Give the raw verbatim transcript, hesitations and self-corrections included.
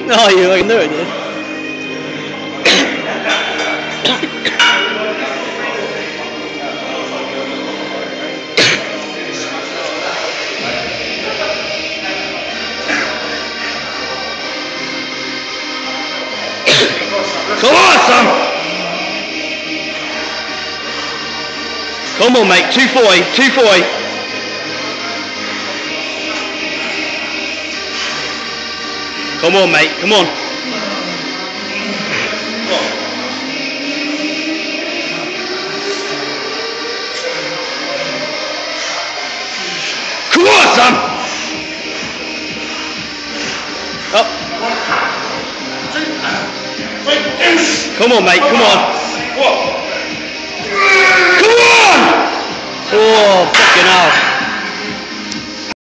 No, you fucking knew it, dude. Come on, son! Come on, mate. two forty, two forty. Come on, mate. Come on. Come on, son! Up. Come on, mate. Come on. Come on! Oh, fucking hell.